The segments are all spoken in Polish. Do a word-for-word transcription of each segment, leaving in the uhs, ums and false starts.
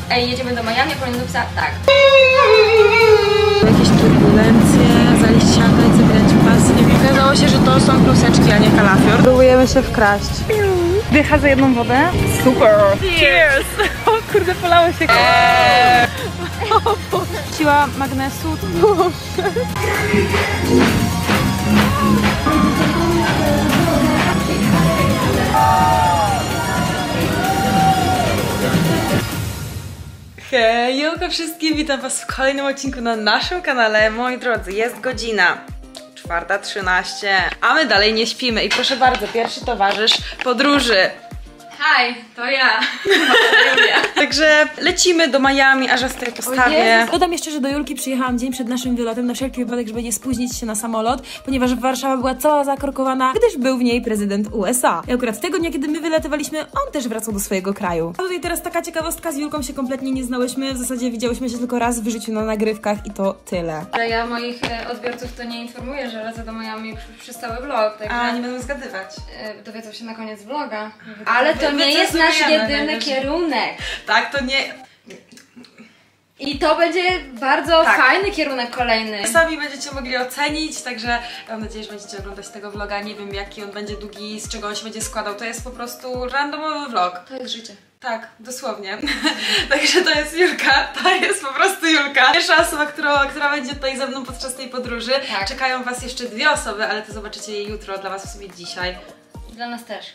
ej, jedziemy do Miami, Paulina napisała tak. Jakieś turbulencje, zaliścianka i zabierać pasy. Okazało się, że to są kluseczki, a nie kalafior. Próbujemy się wkraść. Dycha za jedną wodę. Super! Cheers! O kurde, polało się. Eee. Siła magnesu. Boże. Hejka wszystkim, witam was w kolejnym odcinku na naszym kanale. Moi drodzy, jest godzina czwarta trzynaście, a my dalej nie śpimy. I proszę bardzo, pierwszy towarzysz podróży. Hej, to ja. Także lecimy do Miami, aż ja sobie postawię. Dodam jeszcze, że do Julki przyjechałam dzień przed naszym wylotem na wszelki wypadek, żeby nie spóźnić się na samolot, ponieważ Warszawa była cała zakorkowana, gdyż był w niej prezydent U S A. I akurat tego dnia, kiedy my wylatywaliśmy, on też wracał do swojego kraju. A tutaj teraz taka ciekawostka, z Julką się kompletnie nie znałyśmy, w zasadzie widziałyśmy się tylko raz w życiu na nagrywkach i to tyle. Ale ja moich e, odbiorców to nie informuję, że lecę do Miami przy, przez cały vlog, także... A, nie będą zgadywać. E, dowiedzą się na koniec vloga. Ale to nie jest nasz jedyny kierunek. Tak, to nie... I to będzie bardzo tak. fajny kierunek kolejny. Sami będziecie mogli ocenić, także mam nadzieję, że będziecie oglądać tego vloga. Nie wiem, jaki on będzie długi, z czego on się będzie składał. To jest po prostu randomowy vlog. To jest życie. Tak, dosłownie. Także to jest Julka, to jest po prostu Julka. Pierwsza osoba, która, która będzie tutaj ze mną podczas tej podróży. Tak. Czekają was jeszcze dwie osoby, ale to zobaczycie je jutro, dla was w sumie dzisiaj. Dla nas też.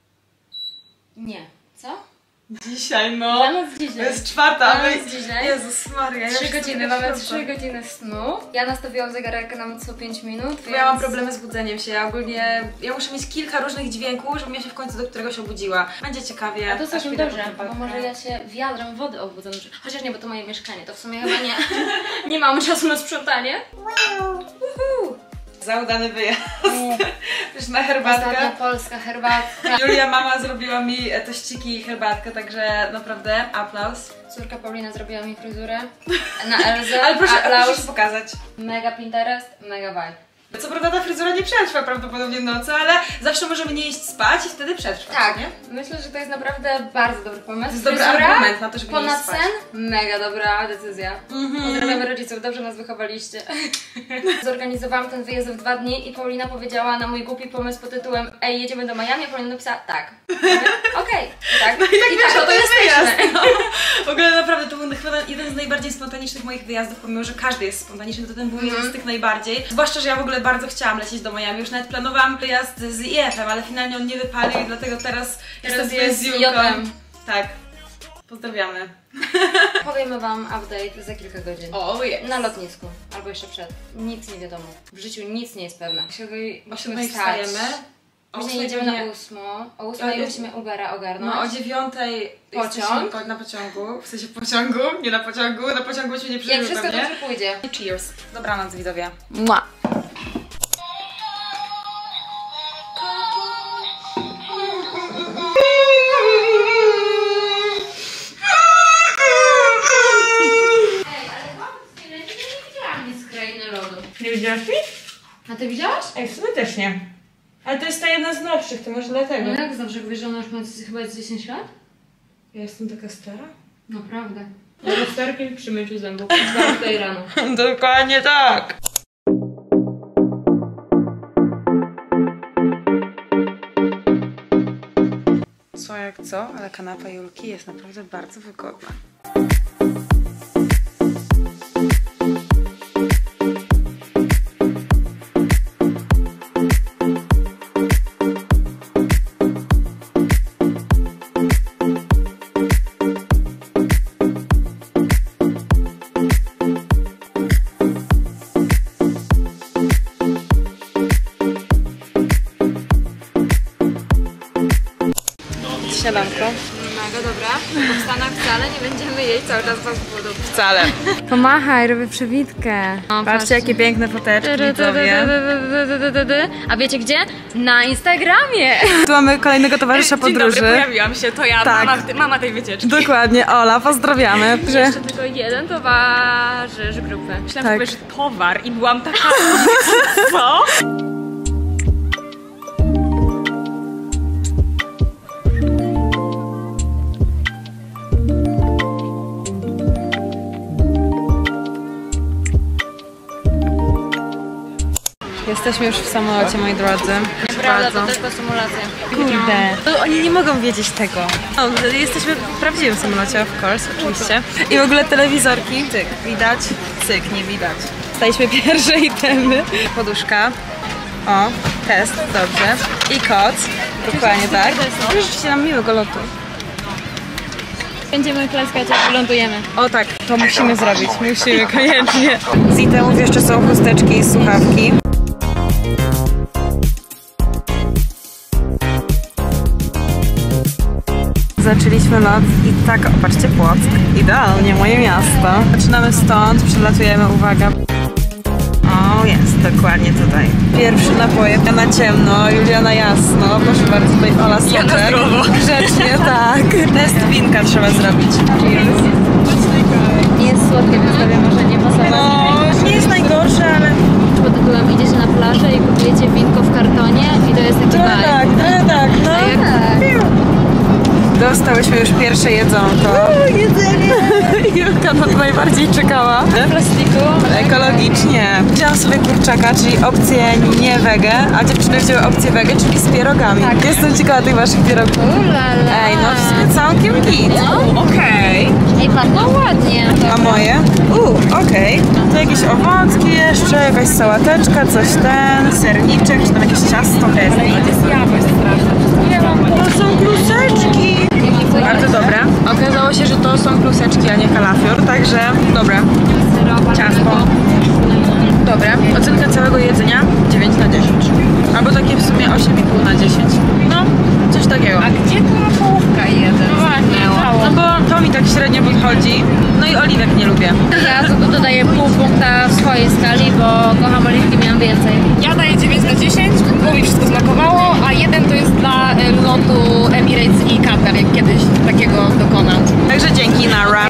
Nie. Co? Dzisiaj, no. Dla nas dzisiaj. To jest czwarta, Dla my... nas dzisiaj. Jezus Maria. Trzy ja godziny, mamy trzy godziny snu. Ja nastawiłam zegarek na co pięć minut, Bo więc... ja mam problemy z budzeniem się, ja ogólnie... Ja muszę mieć kilka różnych dźwięków, żebym ja się w końcu do któregoś obudziła. Będzie ciekawie. A to całkiem pójdę dobrze, po bo może ja się wiadrem wody obudzę. Chociaż nie, bo to moje mieszkanie, to w sumie chyba nie. Nie mamy czasu na sprzątanie. Uhu. Za udany wyjazd. Też na herbatkę. Ostatnia polska herbatka. Julia, mama zrobiła mi tościki i herbatkę, także naprawdę aplauz. Córka Paulina zrobiła mi fryzurę na Elzę. Ale proszę, aplauz. proszę się pokazać. Mega Pinterest, mega vibe. Co prawda ta fryzura nie przetrwa prawdopodobnie nocy, ale zawsze możemy nie iść spać i wtedy przetrwać, Tak, nie? myślę, że to jest naprawdę bardzo dobry pomysł. To jest dobry Fryzura, argument na to, żeby nie ponad iść spać. sen, mega dobra decyzja. Mhm. Pozdrawiamy rodziców, dobrze nas wychowaliście. Zorganizowałam ten wyjazd w dwa dni i Paulina powiedziała na mój głupi pomysł pod tytułem ej, jedziemy do Miami, a Paulina napisała tak. Okej, okay. tak. No i tak, I tak, wyszło, to jest wyjazd. No. W ogóle naprawdę to był chyba jeden z najbardziej spontanicznych moich wyjazdów, pomimo że każdy jest spontaniczny, to ten był jeden z tych najbardziej. Zwłaszcza, że ja w ogóle bardzo chciałam lecieć do Miami, już nawet planowałam wyjazd z I F-em, ale finalnie on nie wypalił i dlatego teraz, Teraz jestem jest z Julką. J M. Tak. Pozdrawiamy. Powiemy wam update za kilka godzin. O, jest. Na lotnisku, albo jeszcze przed. Nic nie wiadomo. W życiu nic nie jest pewne. Musimy, musimy Musimy wstać. wstajemy. O Później jedziemy na ósmą. O ósmej musimy Ubera ogarnąć. No o dziewiątej Pociąg? jesteśmy po, na pociągu, w sensie pociągu, nie na pociągu, na pociągu byśmy nie Jak przeżyli wszystko pewnie. dobrze pójdzie. Cheers. Dobranoc widzowie. Mua. Nie widziałaś mi? A ty widziałaś? Ej, w sumie też nie. Ale to jest ta jedna z nowszych, to może dlatego. No jak zawsze wiesz, że ona już ma chyba dziesięć lat? Ja jestem taka stara? Naprawdę. No lusterkiem przy myciu zębów. Czwartej rano. Dokładnie tak. Co jak co, ale kanapa Julki jest naprawdę bardzo wygodna. Śniadanko. Mega dobra. Bo w Stanach wcale nie będziemy jeść cały czas fast foodów. Wcale. Pomachaj, robię przewitkę. O, Patrzcie, jakie piękne foteczki, widzowie. A wiecie gdzie? Na Instagramie! Tu mamy kolejnego towarzysza Dzień podróży. dobry, pojawiłam się, to ja, Tak. mama, mama tej wycieczki. Dokładnie, Ola, pozdrawiamy. Że... Jeszcze tylko jeden towarzysz grupy. Myślałam, Tak. że powiesz towar i byłam taka, co? Jesteśmy już w samolocie, moi drodzy. Prawda, to tylko symulacja. Kurde. No, oni nie mogą wiedzieć tego. No, jesteśmy w prawdziwym samolocie, of course, oczywiście. I w ogóle telewizorki. Cyk, widać. Cyk, nie widać. Staliśmy pierwsze itemy. Poduszka. O, test, dobrze. I koc. Dokładnie tak. Życzcie nam miłego lotu. Będziemy klaskać, jak wylądujemy. O tak, to musimy zrobić. Musimy, koniecznie. Z itemów jeszcze są chusteczki i słuchawki. Zaczęliśmy lot i tak, o, patrzcie, Płock. Idealnie, moje miasto. Zaczynamy stąd, przelatujemy, uwaga. O, jest, dokładnie tutaj. Pierwszy napoje, ja na ciemno, Julia na jasno. Proszę bardzo, tutaj Ola Soczek. Grzecznie, tak. Test winka trzeba zrobić. Nie jest słodkie, więc sobie może nie pasować. No, nie jest najgorsze, ale... Pod tytułem idziecie na plażę i kupujecie winko w kartonie i to jest taki No vibe. tak, no tak, no. Tak. Dostałyśmy już pierwsze jedzonko. O, jedzenie! Julka na to najbardziej czekała. W plastiku. Ekologicznie. Wziąłam sobie kurczaka, czyli opcję nie wege, a dziewczyny wzięły opcję wege, czyli z pierogami. Tak. Jestem ciekawa tych waszych pierogów. Ulala. Ej, no w sumie całkiem git. No. Okej. Ej, pachną ładnie. A moje? Uuu, okej. Okay. To jakieś owocki jeszcze, jakaś sałateczka, coś ten, serniczek, czy tam jakieś ciasto. To jest To są kluseczki. Bardzo dobre. Okazało się, że to są kluseczki, a nie kalafior, także dobre. Ciasto. Dobre. Ocenka całego jedzenia dziewięć na dziesięć. Albo takie w sumie osiem i pół na dziesięć. No, coś takiego. A gdzie była połówka jeden? No właśnie, no bo to mi tak średnio podchodzi. No i oliwek nie lubię. Ja to dodaję pół punkta w swojej skali, bo kocham oliwki, miałam więcej. Ja daję dziewięć na dziesięć, bo mi wszystko smakowało, a jeden to jest dla e, lotu Emirates i Qatar, jak kiedyś takiego dokonam. Także dzięki, Nara.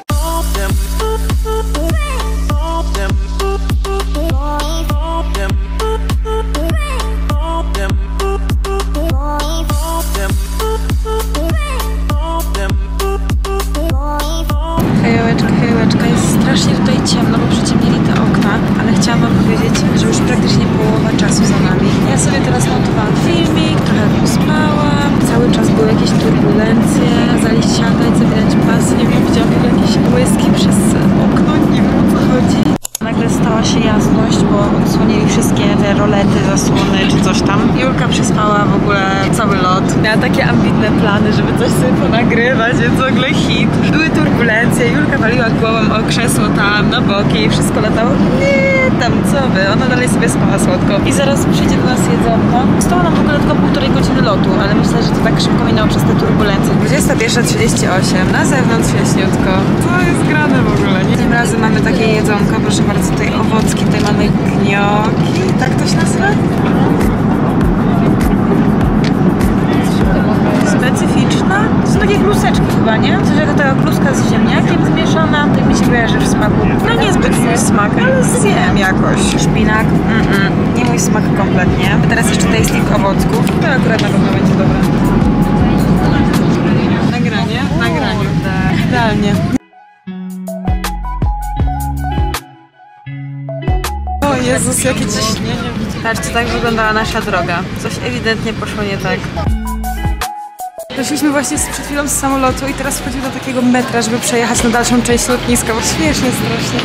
Hejłeczka, hejłeczka, jest strasznie tutaj ciemno, bo przyciemnili te okna, ale chciałam wam powiedzieć, że już praktycznie połowa czasu za nami. Ja sobie teraz montowałam filmik, trochę pospałam, cały czas były jakieś turbulencje, zaliść siadać, zabierać pas, nie wiem, widziałam jakieś błyski przez okno, nie wiem o co chodzi. Nagle stała się jasność, bo odsłonili wszystkie te rolety, zasłony czy coś tam. Julka przespała w ogóle cały lot. Miała takie ambitne plany, żeby coś sobie ponagrywać, więc w ogóle hit. Były turbulencje, Julka waliła głową o krzesło tam, na boki i wszystko latało. Nie, tam co wy, ona dalej sobie spała słodko. I zaraz przyjdzie do nas jedzonko. Stało nam w ogóle tylko półtorej godziny lotu, ale myślę, że to tak szybko minęło przez te turbulencje. dwudziesta pierwsza trzydzieści osiem, na zewnątrz jaśniutko. Co jest grane w ogóle, nie? Tym razem mamy takie jedzonko, proszę bardzo, tutaj owocki, tutaj mamy gnioki, tak to się nazywa? Specyficzna? To są takie kluseczki chyba, nie? Coś jak taka kluska z ziemniakiem zmieszana, tak mi się kojarzy w smaku. No niezbyt mój smak, ale zjem jakoś. Szpinak? Mm-mm. Nie mój smak kompletnie. A teraz jeszcze tasting owocków. To akurat na pewno będzie dobre. Nagranie? Nagranie. Idealnie. O Jezus, jakie ciśnienie. Patrzcie, tak wyglądała nasza droga. Coś ewidentnie poszło nie tak. Doszliśmy właśnie przed chwilą z samolotu i teraz wchodzimy do takiego metra, żeby przejechać na dalszą część lotniska, bo śmiesznie strasznie.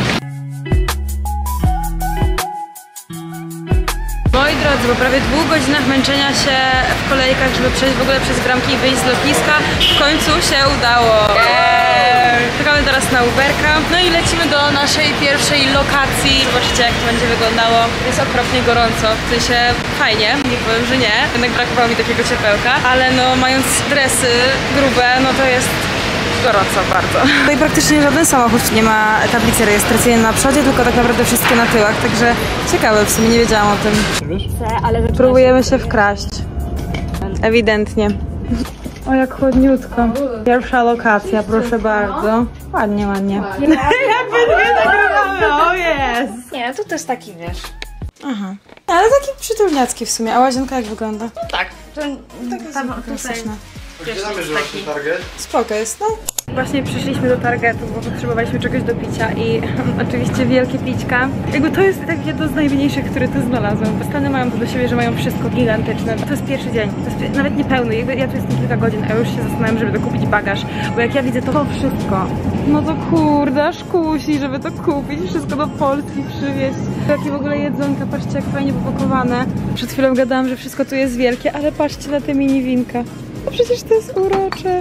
Moi drodzy, po prawie dwóch godzinach męczenia się w kolejkach, żeby przejść w ogóle przez bramki i wyjść z lotniska, w końcu się udało. Czekamy teraz na Uberka. No i lecimy do naszej pierwszej lokacji. Zobaczycie, jak to będzie wyglądało. Jest okropnie gorąco. W sensie fajnie, nie powiem, że nie. Jednak brakowało mi takiego ciepełka. Ale no, mając dresy grube, no to jest gorąco bardzo. Tutaj praktycznie żaden samochód nie ma tablicy rejestracyjnej na przodzie, tylko tak naprawdę wszystkie na tyłach. Także ciekawe, w sumie nie wiedziałam o tym. Próbujemy się wkraść. Ewidentnie. O, jak chłodniutko. Pierwsza lokacja, proszę bardzo. Ładnie, ładnie. Jak my dwie nagrywamy, o jest! Nie, to też taki, wiesz. Aha. Ale taki przytulniacki w sumie. A łazienka jak wygląda? Tak. To, tak tam, klasyczna. Gdzie zamierzyłaś ten target? Spoko jest, no. Właśnie przyszliśmy do Targetu, bo potrzebowaliśmy czegoś do picia i oczywiście wielkie pićka. Jakby to jest tak jedno z najmniejszych, które tu znalazłam. Stany mają to do siebie, że mają wszystko gigantyczne. To jest pierwszy dzień, to jest pi nawet niepełny. Jakby ja tu jestem kilka godzin, a już się zastanawiam, żeby dokupić bagaż, bo jak ja widzę to wszystko, no to kurde, aż kusi, żeby to kupić, wszystko do Polski przywieźć. Jakie w ogóle jedzonka, patrzcie jak fajnie popakowane. Przed chwilą gadałam, że wszystko tu jest wielkie, ale patrzcie na te mini winka. No przecież to jest urocze.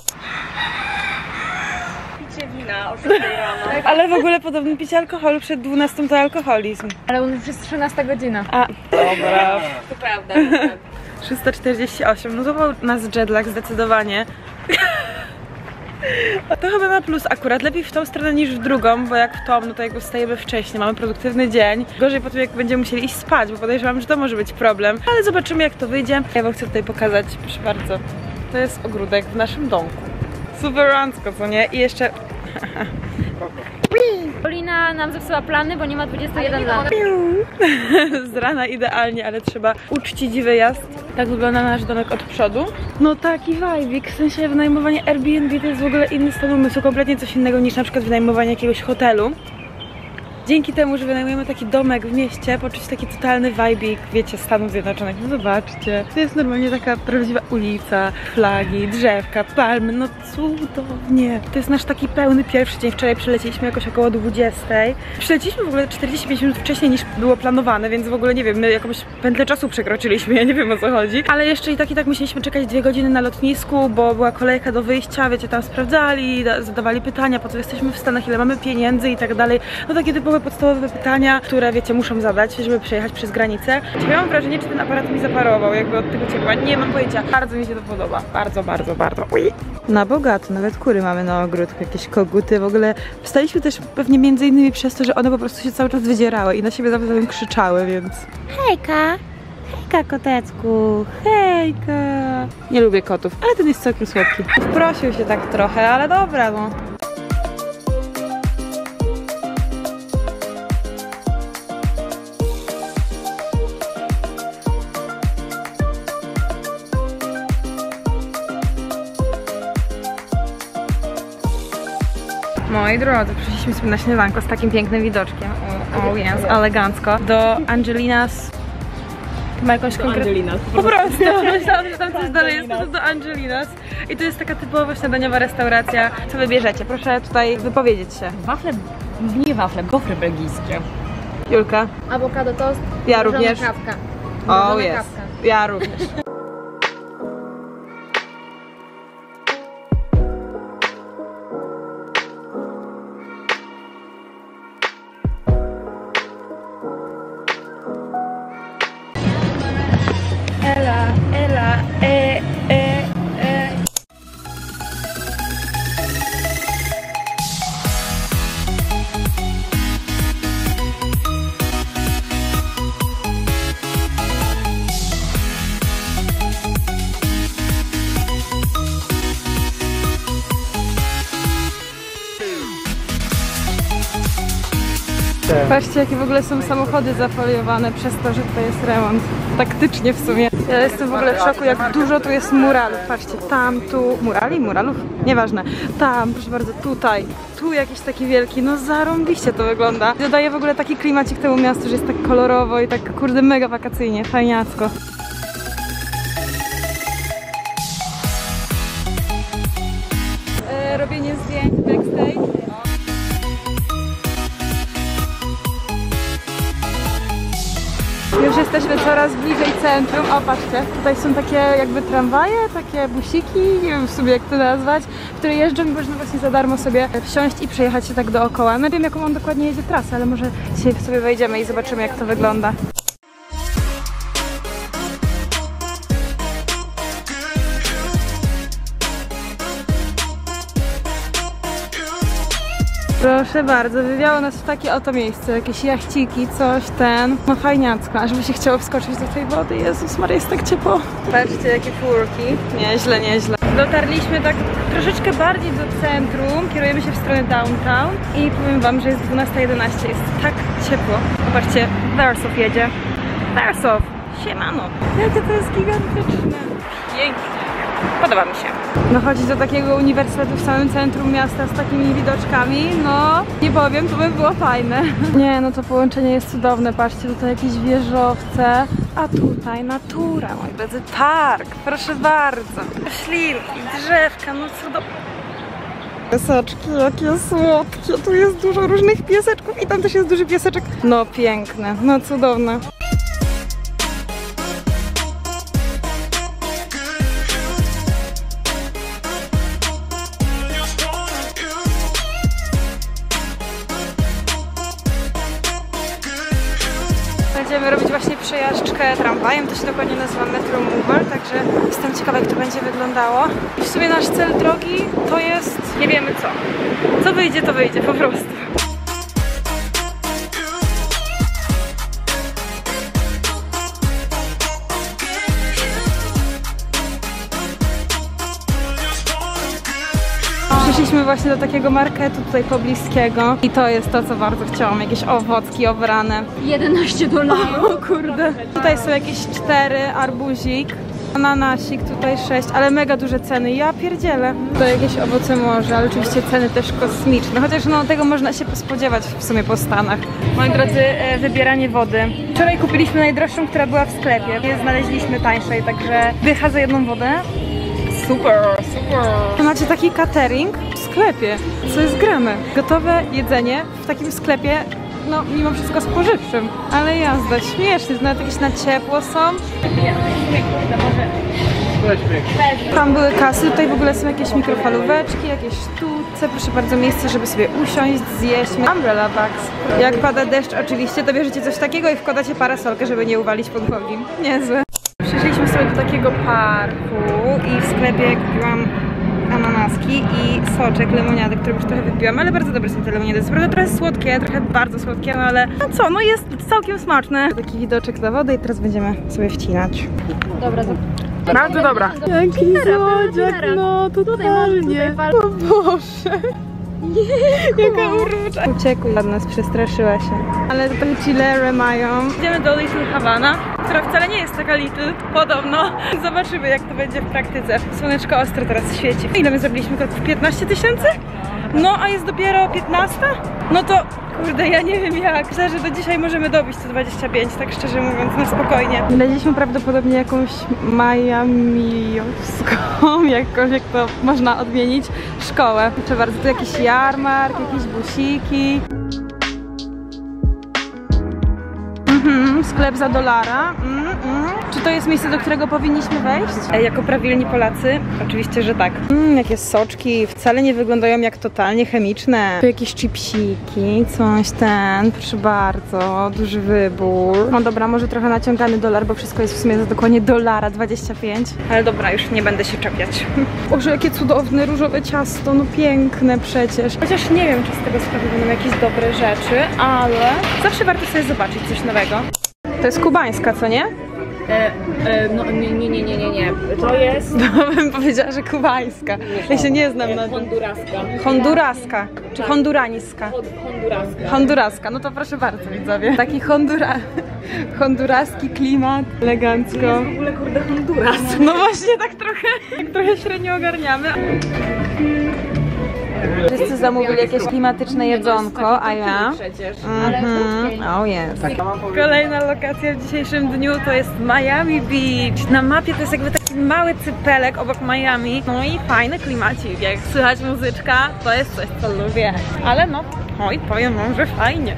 Picie wina o szóstej rano. Ale w ogóle podobno picie alkoholu przed dwunastą to alkoholizm. Ale u nas jest trzynasta godzina. A, dobra. To prawda, to prawda. trzysta czterdzieści osiem, no złapał nas jetlag zdecydowanie. To chyba na plus akurat, lepiej w tą stronę niż w drugą, bo jak w tą, no to jakby wstajemy wcześniej, mamy produktywny dzień. Gorzej po tym jak będziemy musieli iść spać, bo podejrzewam, że to może być problem. Ale zobaczymy jak to wyjdzie. Ja wam chcę tutaj pokazać, proszę bardzo, to jest ogródek w naszym domku. Superancko, co nie? I jeszcze... Polina nam zepsuła plany, bo nie ma dwudziestu jeden lat. Z rana idealnie, ale trzeba uczcić wyjazd. Tak wygląda nasz domek od przodu. No taki vibe, w sensie wynajmowanie Airbnb to jest w ogóle inny stan umysłu, kompletnie coś innego niż na przykład wynajmowanie jakiegoś hotelu. Dzięki temu, że wynajmujemy taki domek w mieście, poczuć taki totalny vibe, wiecie, Stanów Zjednoczonych. No zobaczcie, to jest normalnie taka prawdziwa ulica, flagi, drzewka, palmy, no cudownie. To jest nasz taki pełny pierwszy dzień. Wczoraj przyleciliśmy jakoś około dwudziestej. Przyleciliśmy w ogóle czterdzieści pięć minut wcześniej niż było planowane, więc w ogóle nie wiem, my jakąś pętlę czasu przekroczyliśmy, ja nie wiem o co chodzi. Ale jeszcze i tak i tak musieliśmy czekać dwie godziny na lotnisku, bo była kolejka do wyjścia, wiecie, tam sprawdzali, zadawali pytania, po co jesteśmy w Stanach, ile mamy pieniędzy i tak dalej. No takie typowe podstawowe pytania, które wiecie, muszą zadać, żeby przejechać przez granicę. Ja mam wrażenie, czy ten aparat mi zaparował, jakby od tego ciepła. Nie mam pojęcia. Bardzo mi się to podoba. Bardzo, bardzo, bardzo. Ui. Na bogato, nawet kury mamy na ogródku, jakieś koguty. W ogóle wstaliśmy też pewnie między innymi przez to, że one po prostu się cały czas wydzierały i na siebie nawzajem krzyczały, więc... Hejka! Hejka, kotecku! Hejka! Nie lubię kotów, ale ten jest całkiem słodki. Wprosił się tak trochę, ale dobra, no. Moi drodzy, przyszliśmy sobie na śniadanko z takim pięknym widoczkiem. O, oh jest, elegancko. Do Angelinas. Ma jakąś konkretną. Po prostu. Myślałam, że tam coś dalej jest. To do Angelinas. I to jest taka typowa śniadaniowa restauracja. Co wybierzecie? Proszę tutaj wypowiedzieć się. Wafle, nie wafle, gofry belgijskie. Julka. Awokado toast. Ja również. Kawka. O, jest. Ja również. Ela, Ela, e, e, e. Patrzcie, jakie w ogóle są samochody zafoliowane przez to, że tutaj jest remont. Taktycznie w sumie. Ja jestem w ogóle w szoku, jak dużo tu jest muralów. Patrzcie, tam, tu... Murali? Muralów? Nieważne. Tam, proszę bardzo, tutaj. Tu jakiś taki wielki, no zarąbiście to wygląda. Dodaje w ogóle taki klimacik temu miastu, że jest tak kolorowo i tak kurde mega wakacyjnie, fajniacko. E, robienie zdjęć backstage. Już jesteśmy coraz bliżej centrum. O, patrzcie, tutaj są takie jakby tramwaje, takie busiki, nie wiem w sumie jak to nazwać, które jeżdżą i można właśnie za darmo sobie wsiąść i przejechać się tak dookoła. Nie wiem jaką on dokładnie jedzie trasę, ale może dzisiaj sobie wejdziemy i zobaczymy jak to wygląda. Proszę bardzo, wywiało nas w takie oto miejsce, jakieś jachciki, coś, ten, no fajniacko, a żeby się chciało wskoczyć do tej wody, Jezus Maria, jest tak ciepło. Patrzcie, jakie furki, nieźle, nieźle. Dotarliśmy tak troszeczkę bardziej do centrum, kierujemy się w stronę downtown i powiem wam, że jest dwunasta jedenaście, jest tak ciepło. Zobaczcie, Warsaw jedzie, Warsaw, siemano. Jakie to jest gigantyczne, pięknie. Podoba mi się. No chodzić do takiego uniwersytetu w samym centrum miasta z takimi widoczkami, no nie powiem, to by było fajne. Nie, no to połączenie jest cudowne, patrzcie, tutaj jakieś wieżowce, a tutaj natura, moi drodzy, park, proszę bardzo. Ślinki, drzewka, no cudowne. Pieseczki, jakie słodkie, tu jest dużo różnych pieseczków i tam też jest duży pieseczek. No piękne, no cudowne. Będziemy robić właśnie przejażdżkę tramwajem, to się dokładnie nazywa Metro Mover, także jestem ciekawa, jak to będzie wyglądało. I w sumie nasz cel drogi to jest, nie wiemy co. Co wyjdzie, to wyjdzie po prostu. Przyszliśmy właśnie do takiego marketu tutaj pobliskiego i to jest to, co bardzo chciałam. Jakieś owocki obrane. jedenaście dolarów. O kurde. Tutaj są jakieś cztery, arbuzik, ananasik, tutaj sześć, ale mega duże ceny. Ja pierdzielę. To jakieś owoce morza, ale oczywiście ceny też kosmiczne. Chociaż no tego można się spodziewać w sumie po Stanach. Moi drodzy, wybieranie wody. Wczoraj kupiliśmy najdroższą, która była w sklepie. Nie znaleźliśmy tańszej, także dycha za jedną wodę. Super, super. Macie taki catering w sklepie. Co jest grane? Gotowe jedzenie w takim sklepie, no mimo wszystko spożywczym. Ale jazda, śmiesznie, nawet jakieś na ciepło są. Tam były kasy, tutaj w ogóle są jakieś mikrofalóweczki, jakieś sztuce, proszę bardzo, miejsce, żeby sobie usiąść, zjeść. Umbrella bags. Jak pada deszcz oczywiście, to bierzecie coś takiego i wkładacie parasolkę, żeby nie uwalić pod nogi. Niezłe. Przyszliśmy sobie do takiego parku i w sklepie kupiłam ananaski i soczek, lemoniady, który już trochę wypiłam, ale bardzo dobre są te lemoniady. Co prawda trochę słodkie, trochę bardzo słodkie, no ale no co, no jest całkiem smaczne. Taki widoczek na wodę i teraz będziemy sobie wcinać. Dobra, to... Bardzo dobra. Jaki słodziak, no totalnie. O Boże. Nie, jaka urocza. Uciekła od nas, przestraszyła się. Ale tutaj chillery mają. Idziemy do Little Havana, która wcale nie jest taka little, podobno. Zobaczymy, jak to będzie w praktyce. Słoneczko ostro teraz świeci. Ile my zrobiliśmy kroków? piętnaście tysięcy? No, a jest dopiero piętnaście? No to, kurde, ja nie wiem jak. Myślę, że do dzisiaj możemy dobić sto dwadzieścia pięć, tak szczerze mówiąc, na spokojnie. Znaleźliśmy prawdopodobnie jakąś majamijowską, jakkolwiek to można odmienić, szkołę. Proszę bardzo, tu jakiś jarmark, jakieś busiki. Mhm, sklep za dolara. Mm, mm. Czy to jest miejsce, do którego powinniśmy wejść? E, jako prawilni Polacy? Oczywiście, że tak. Mm, jakie soczki, wcale nie wyglądają jak totalnie chemiczne. Tu jakieś chipsiki, coś ten, proszę bardzo, duży wybór. No dobra, może trochę naciągany dolar, bo wszystko jest w sumie za dokładnie dolara dwadzieścia pięć. Ale dobra, już nie będę się czepiać. Boże, jakie cudowne różowe ciasto, no piękne przecież. Chociaż nie wiem, czy z tego sklepu będą jakieś dobre rzeczy, ale zawsze warto sobie zobaczyć coś nowego. To jest kubańska, co nie? E, e, no nie, nie, nie, nie, nie, nie. To jest... No bym powiedziała, że kubańska. Ja się nie znam na tym. Honduraska. Honduraska, czy honduraniska? Honduraska. Honduraska, no to proszę bardzo, widzowie. Taki hondura... honduraski klimat, elegancko. To jest w ogóle, kurde, Honduras. No właśnie, tak trochę, tak trochę średnio ogarniamy. Wszyscy zamówili jakieś klimatyczne jedzonko, a ja... Mhm. O jest. Kolejna lokacja w dzisiejszym dniu to jest Miami Beach. Na mapie to jest jakby taki mały cypelek obok Miami. No i fajny klimacik, jak słychać muzyczka, to jest coś, co lubię. Ale no, oj, powiem wam, że fajnie.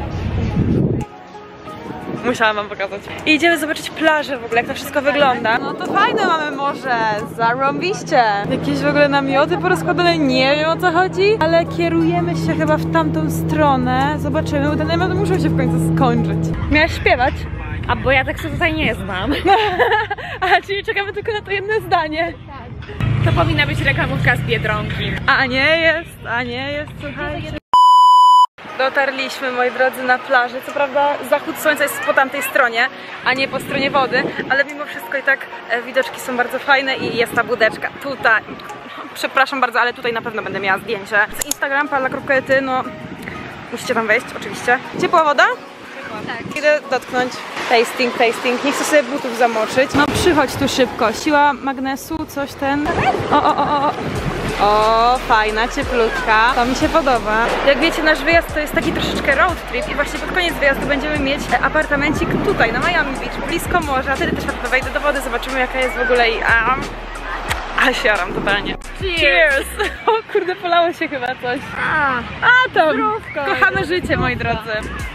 Musiałam wam pokazać. I idziemy zobaczyć plażę w ogóle, jak to wszystko wygląda. No to fajne mamy morze, zarąbiście. Jakieś w ogóle namioty porozkładane, nie wiem o co chodzi, ale kierujemy się chyba w tamtą stronę. Zobaczymy, bo te namioty muszą się w końcu skończyć. Miałaś śpiewać? A bo ja tak się tutaj nie znam. A, czyli czekamy tylko na to jedno zdanie. To powinna być reklamówka z Biedronki. A nie jest, a nie jest, słuchajcie. Dotarliśmy, moi drodzy, na plażę. Co prawda zachód słońca jest po tamtej stronie, a nie po stronie wody, ale mimo wszystko i tak e, widoczki są bardzo fajne i jest ta budeczka tutaj. Przepraszam bardzo, ale tutaj na pewno będę miała zdjęcie. Instagram, Paula.ety, no musicie tam wejść, oczywiście. Ciepła woda? Tak. Idę dotknąć. Tasting, tasting. Nie chcę sobie butów zamoczyć. No przychodź tu szybko. Siła magnesu, coś ten. O, o, o, o. O, fajna, cieplutka. To mi się podoba. Jak wiecie, nasz wyjazd to jest taki troszeczkę road trip i właśnie pod koniec wyjazdu będziemy mieć apartamencik tutaj, na Miami Beach, blisko morza. Wtedy też wejdę wejdę do wody, zobaczymy jaka jest w ogóle i... A, a siaram totalnie. Cheers! Cheers. O kurde, polało się chyba coś. A, a to kochane życie, moi drodzy.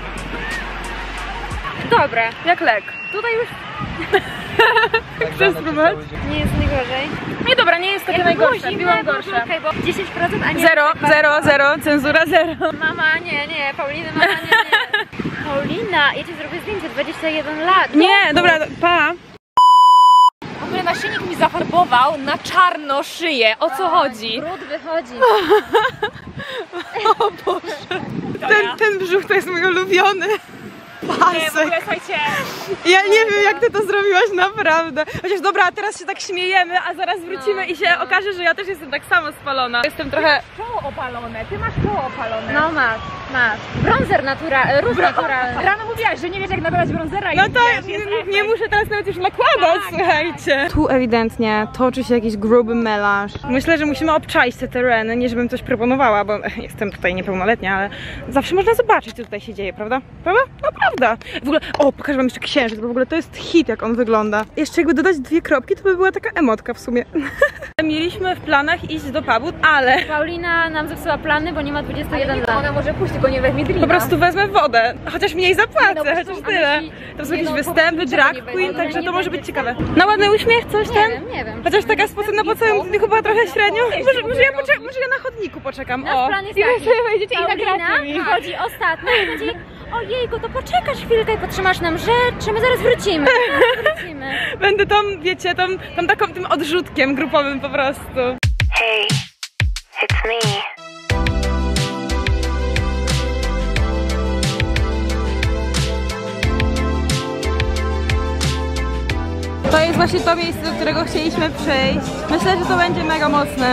Dobre. Jak lek. Tutaj już chcesz spróbować? nie jest najgorzej. Nie, dobra, nie jest takie najgorsze. Byłam gorsze. Okay, bo dziesięć procent, a nie... Zero, zero, zero, cenzura zero. Mama, nie, nie, Pauliny, mama, nie, nie. Paulina, ja ci zrobię zdjęcie, dwadzieścia jeden lat. Nie, dobra, pa. W ogóle naszyjnik mi zafarbował na czarno szyję. O co chodzi? Brud wychodzi. O Boże. Ten, ten brzuch to jest mój ulubiony. Nie, w ogóle, słuchajcie. Ja nie wiem jak ty to zrobiłaś naprawdę. Chociaż dobra, teraz się tak śmiejemy, a zaraz wrócimy i się okaże, że ja też jestem tak samo spalona. Jestem trochę... Czoło opalone, ty masz czoło opalone. No masz, masz. Bronzer naturalny, róż naturalny. Rano mówiłaś, że nie wiesz jak nakładać bronzera i No to wiesz, jest nie, nie muszę teraz nawet już nakładać, Tak, słuchajcie. Tu ewidentnie toczy się jakiś gruby melanż. Myślę, że musimy obczaić te tereny, nie żebym coś proponowała, bo jestem tutaj niepełnoletnia, ale zawsze można zobaczyć, co tutaj się dzieje, prawda? Prawda? Naprawdę. W ogóle, o, pokażę wam jeszcze księżyc, bo w ogóle to jest hit, jak on wygląda. Jeszcze jakby dodać dwie kropki, to by była taka emotka w sumie. Mieliśmy w planach iść do pubu, ale... Paulina nam zepsuła plany, bo nie ma dwudziestu jeden lat. Ona może pójść, tylko nie weźmie drina. Po prostu wezmę wodę, chociaż mniej zapłacę, No, chociaż a tyle. myśli- To są nie, jakieś no, występy, niczego drag nie queen, będzie. także Nie to może będzie być ciekawe. Na ładny uśmiech, coś Nie tam? wiem, nie wiem. Chociaż taka sposobna na całym dniu chyba trochę średnio. Może, może, ja poczekam, może ja na chodniku poczekam. Nasz O. plan jest I wy taki. sobie wejdziecie i nagracie Paulina mi. chodzi ostatnio i będzie ojejku, to poczekasz chwilkę i potrzymasz nam rzeczy, my zaraz wrócimy. Zaraz wrócimy. Będę tą, wiecie, tą, tą taką tym odrzutkiem grupowym po prostu. Hey, it's me. To jest właśnie to miejsce, do którego chcieliśmy przyjść. Myślę, że to będzie mega mocne.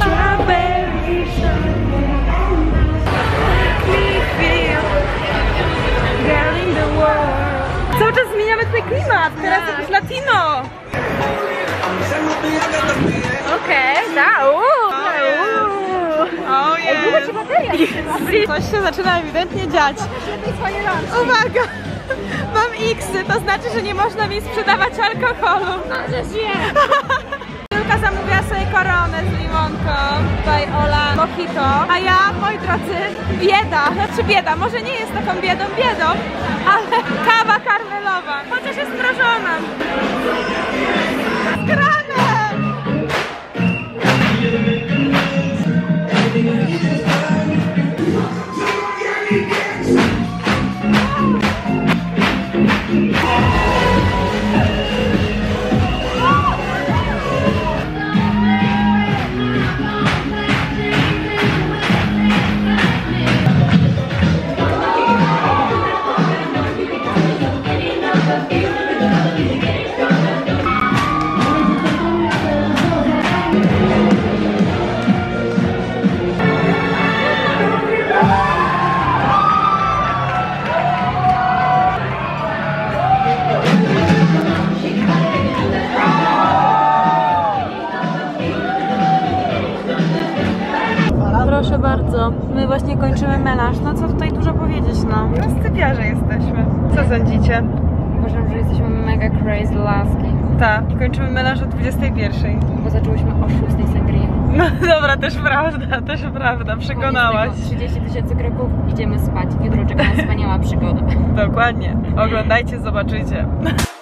Cały czas zmieniamy tutaj klimat, teraz jakiś latino. Okej, tak. Ojej. Coś się zaczyna ewidentnie dziać. Uwaga! Mam X-y, to znaczy, że nie można mi sprzedawać alkoholu. Julka zamówiła sobie koronę z limonką, tutaj Ola mojito, a ja, moi drodzy, bieda, znaczy bieda, może nie jest taką biedą, biedą, ale kawa karmelowa, chociaż jest mrożona. Grane! Proszę bardzo, my właśnie kończymy melanż. No co tutaj dużo powiedzieć, no. Rozsypiarze jesteśmy. Co sądzicie? Uważam, że jesteśmy mega crazy laski, Tak, i kończymy melanż o dwudziestej pierwszej. bo zaczęłyśmy o szóstej sangrii. No dobra, też prawda, też prawda, przekonałaś. trzydzieści tysięcy kroków, idziemy spać. Jutro czeka nas wspaniała przygoda. Dokładnie. Oglądajcie, zobaczycie.